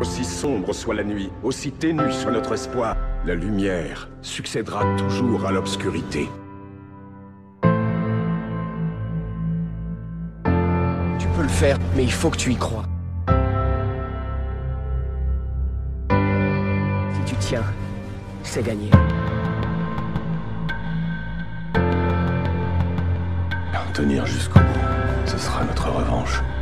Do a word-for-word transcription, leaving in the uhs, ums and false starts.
Aussi sombre soit la nuit, aussi ténue soit notre espoir, la lumière succédera toujours à l'obscurité. Tu peux le faire, mais il faut que tu y crois. Si tu tiens, c'est gagné. Tenir jusqu'au bout, ce sera notre revanche.